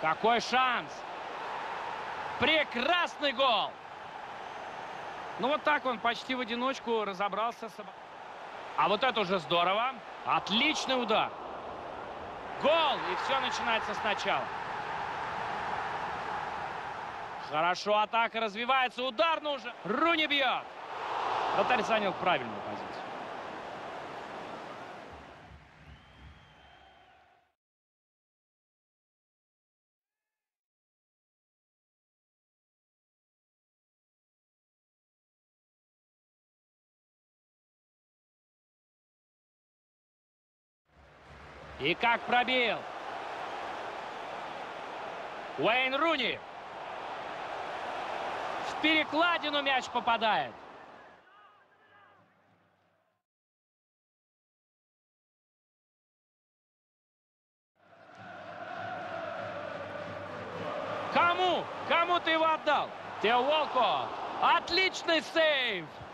Какой шанс! Прекрасный гол! Ну вот так он почти в одиночку разобрался с... А вот это уже здорово. Отличный удар. Гол! И все начинается сначала. Хорошо атака развивается. Удар нужен. Руни бьет. Вратарь занял правильную позицию. И как пробил. Уэйн Руни. В перекладину мяч попадает. Кому? Кому ты его отдал? Тео Уолкотт. Отличный сейв.